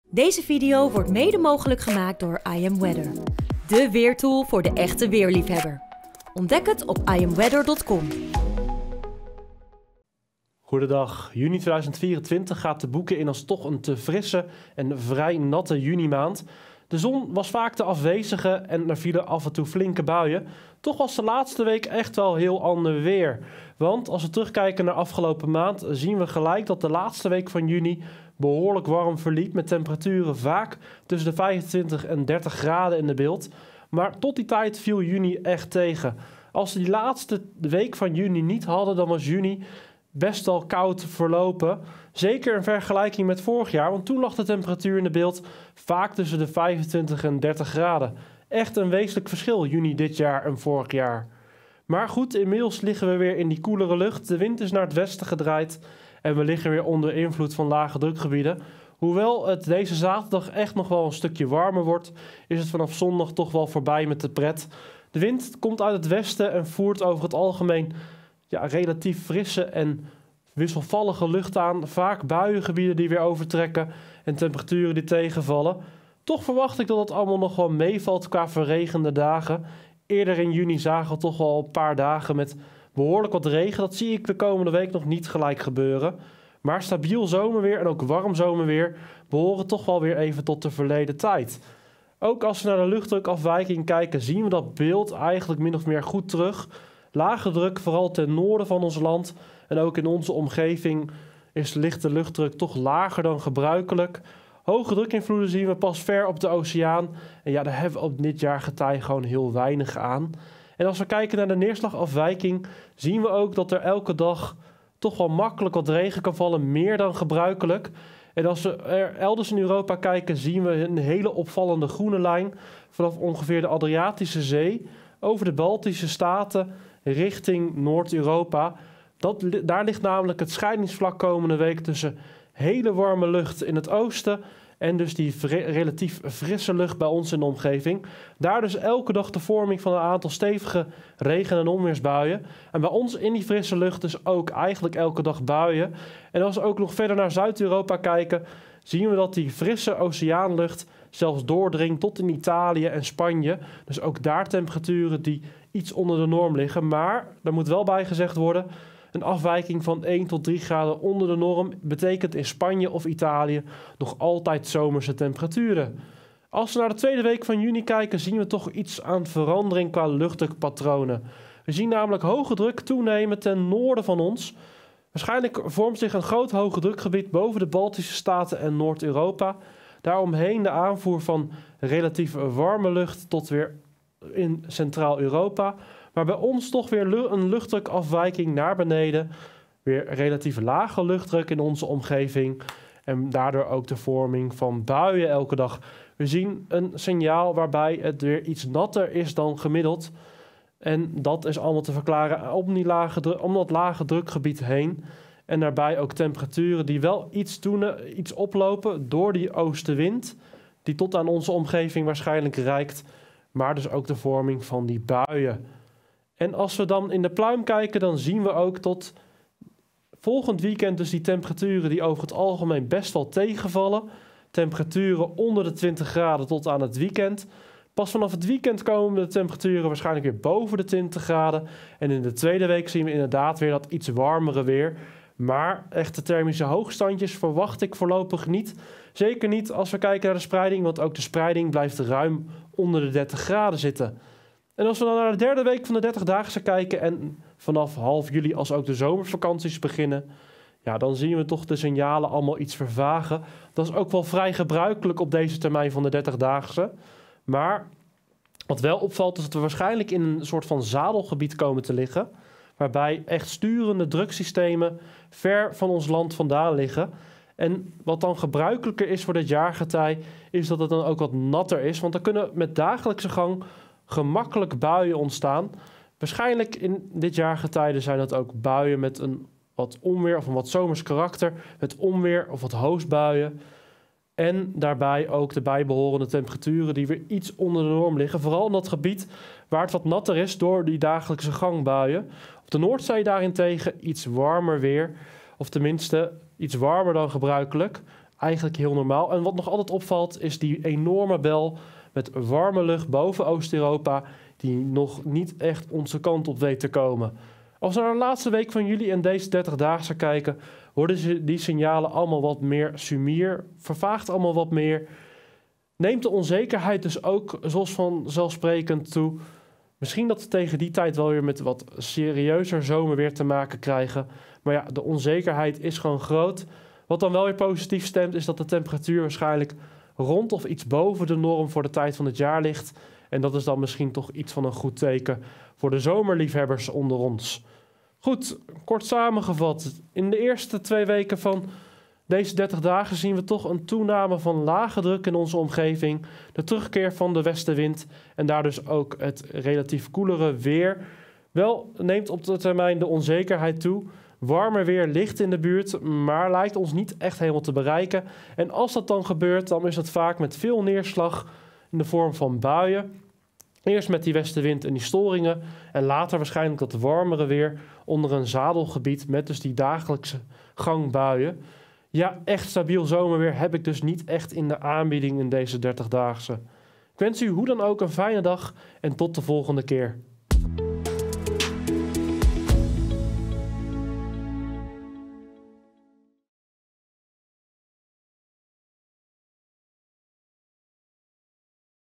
Deze video wordt mede mogelijk gemaakt door IamWeather. De weertool voor de echte weerliefhebber. Ontdek het op iamweather.com. Goedendag. Juni 2024 gaat de boeken in als toch een te frisse en vrij natte junimaand. De zon was vaak de afwezige en er vielen af en toe flinke buien. Toch was de laatste week echt wel heel ander weer. Want als we terugkijken naar afgelopen maand zien we gelijk dat de laatste week van juni behoorlijk warm verliep met temperaturen vaak tussen de 25 en 30 graden in de beeld. Maar tot die tijd viel juni echt tegen. Als we die laatste week van juni niet hadden, dan was juni best wel koud verlopen. Zeker in vergelijking met vorig jaar, want toen lag de temperatuur in de beeld vaak tussen de 25 en 30 graden. Echt een wezenlijk verschil juni dit jaar en vorig jaar. Maar goed, inmiddels liggen we weer in die koelere lucht. De wind is naar het westen gedraaid en we liggen weer onder invloed van lage drukgebieden. Hoewel het deze zaterdag echt nog wel een stukje warmer wordt, is het vanaf zondag toch wel voorbij met de pret. De wind komt uit het westen en voert over het algemeen relatief frisse en wisselvallige lucht aan. Vaak buiengebieden die weer overtrekken en temperaturen die tegenvallen. Toch verwacht ik dat het allemaal nog wel meevalt qua verregende dagen. Eerder in juni zagen we toch wel een paar dagen met behoorlijk wat regen. Dat zie ik de komende week nog niet gelijk gebeuren. Maar stabiel zomerweer en ook warm zomerweer behoren toch wel weer even tot de verleden tijd. Ook als we naar de luchtdrukafwijking kijken, zien we dat beeld eigenlijk min of meer goed terug. Lage druk, vooral ten noorden van ons land en ook in onze omgeving, ligt de luchtdruk toch lager dan gebruikelijk. Hoge drukinvloeden zien we pas ver op de oceaan. En ja, daar hebben we op dit jaargetij gewoon heel weinig aan. En als we kijken naar de neerslagafwijking, zien we ook dat er elke dag toch wel makkelijk wat regen kan vallen, meer dan gebruikelijk. En als we er elders in Europa kijken, zien we een hele opvallende groene lijn vanaf ongeveer de Adriatische Zee over de Baltische Staten richting Noord-Europa. Daar ligt namelijk het scheidingsvlak komende week tussen hele warme lucht in het oosten en dus die relatief frisse lucht bij ons in de omgeving. Daar dus elke dag de vorming van een aantal stevige regen- en onweersbuien. En bij ons in die frisse lucht dus ook eigenlijk elke dag buien. En als we ook nog verder naar Zuid-Europa kijken, zien we dat die frisse oceaanlucht zelfs doordringt tot in Italië en Spanje. Dus ook daar temperaturen die iets onder de norm liggen. Maar, daar moet wel bij gezegd worden, een afwijking van 1 tot 3 graden onder de norm betekent in Spanje of Italië nog altijd zomerse temperaturen. Als we naar de tweede week van juni kijken, zien we toch iets aan verandering qua luchtdrukpatronen. We zien namelijk hoge druk toenemen ten noorden van ons. Waarschijnlijk vormt zich een groot hoge drukgebied boven de Baltische Staten en Noord-Europa. Daaromheen de aanvoer van relatief warme lucht tot weer in Centraal-Europa. Maar bij ons toch weer een luchtdrukafwijking naar beneden. Weer relatief lage luchtdruk in onze omgeving. En daardoor ook de vorming van buien elke dag. We zien een signaal waarbij het weer iets natter is dan gemiddeld. En dat is allemaal te verklaren om dat lage drukgebied heen. En daarbij ook temperaturen die wel iets oplopen door die oostenwind. Die tot aan onze omgeving waarschijnlijk reikt. Maar dus ook de vorming van die buien. En als we dan in de pluim kijken, dan zien we ook tot volgend weekend dus die temperaturen die over het algemeen best wel tegenvallen. Temperaturen onder de 20 graden tot aan het weekend. Pas vanaf het weekend komen de temperaturen waarschijnlijk weer boven de 20 graden. En in de tweede week zien we inderdaad weer dat iets warmere weer. Maar echte thermische hoogstandjes verwacht ik voorlopig niet. Zeker niet als we kijken naar de spreiding, want ook de spreiding blijft ruim onder de 30 graden zitten. En als we dan naar de derde week van de 30-daagse kijken en vanaf half juli als ook de zomervakanties beginnen, ja, dan zien we toch de signalen allemaal iets vervagen. Dat is ook wel vrij gebruikelijk op deze termijn van de 30-daagse. Maar wat wel opvalt is dat we waarschijnlijk in een soort van zadelgebied komen te liggen, waarbij echt sturende druksystemen ver van ons land vandaan liggen. En wat dan gebruikelijker is voor dit jaargetij, is dat het dan ook wat natter is. Want dan kunnen met dagelijkse gang gemakkelijk buien ontstaan. Waarschijnlijk in dit jaargetijde zijn dat ook buien met een wat onweer of een wat zomers karakter. Met onweer of wat hoosbuien. En daarbij ook de bijbehorende temperaturen die weer iets onder de norm liggen. Vooral in dat gebied waar het wat natter is door die dagelijkse gangbuien. Op de Noordzee daarentegen iets warmer weer. Of tenminste iets warmer dan gebruikelijk. eigenlijk heel normaal. En wat nog altijd opvalt is die enorme bel met warme lucht boven Oost-Europa die nog niet echt onze kant op weet te komen. Als we naar de laatste week van juli en deze 30-daagse kijken, worden die signalen allemaal wat meer sumier, vervaagt allemaal wat meer. Neemt de onzekerheid dus ook zoals vanzelfsprekend toe. Misschien dat we tegen die tijd wel weer met wat serieuzer zomerweer te maken krijgen. Maar ja, de onzekerheid is gewoon groot. Wat dan wel weer positief stemt, is dat de temperatuur waarschijnlijk rond of iets boven de norm voor de tijd van het jaar ligt. En dat is dan misschien toch iets van een goed teken voor de zomerliefhebbers onder ons. Goed, kort samengevat. In de eerste 2 weken van deze 30 dagen zien we toch een toename van lage druk in onze omgeving. De terugkeer van de westenwind en daar dus ook het relatief koelere weer. Wel neemt op de termijn de onzekerheid toe. Warmer weer ligt in de buurt, maar lijkt ons niet echt helemaal te bereiken. En als dat dan gebeurt, dan is het vaak met veel neerslag in de vorm van buien. Eerst met die westenwind en die storingen en later waarschijnlijk dat warmere weer onder een zadelgebied met dus die dagelijkse gangbuien. Ja, echt stabiel zomerweer heb ik dus niet echt in de aanbieding in deze 30-daagse. Ik wens u hoe dan ook een fijne dag en tot de volgende keer.